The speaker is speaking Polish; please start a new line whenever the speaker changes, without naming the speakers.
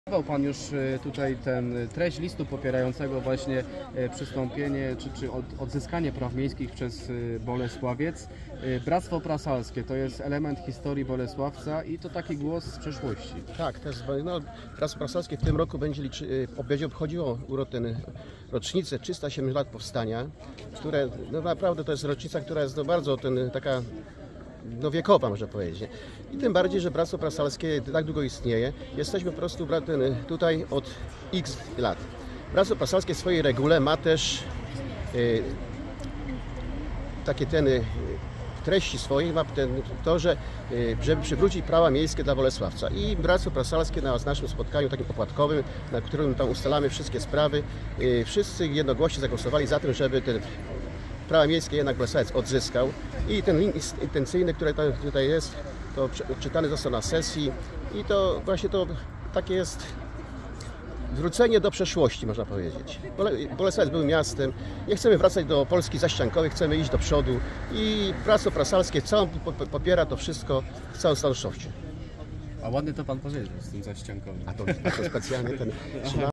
Pan już tutaj ten treść listu popierającego właśnie przystąpienie czy odzyskanie praw miejskich przez Bolesławiec. Bractwo Prasalskie to jest element historii Bolesławca i to taki głos z przeszłości.
Tak, też Bractwo Prasalskie w tym roku będzie obchodziło rocznicę 307 lat powstania, które naprawdę to jest rocznica, która jest bardzo taka wiekowa, można powiedzieć. I tym bardziej, że Bractwo Prasalskie tak długo istnieje. Jesteśmy po prostu tutaj od x lat. Bractwo Prasalskie w swojej regule ma też takie treści swojej, ma to, żeby przywrócić prawa miejskie dla Bolesławca. I Bractwo Prasalskie na naszym spotkaniu takim opłatkowym, na którym tam ustalamy wszystkie sprawy, wszyscy jednogłośnie zagłosowali za tym, żeby prawa miejskie jednak Bolesławiec odzyskał. I ten link intencyjny, który tutaj jest, to czytany został na sesji i to właśnie takie jest wrócenie do przeszłości, można powiedzieć. Bolesławiec był miastem, nie chcemy wracać do Polski zaściankowej, chcemy iść do przodu i Bractwo Prasalskie popiera to wszystko w całym stanowczością.
A ładnie to pan powiedział z tym zaściankowym.
A to specjalnie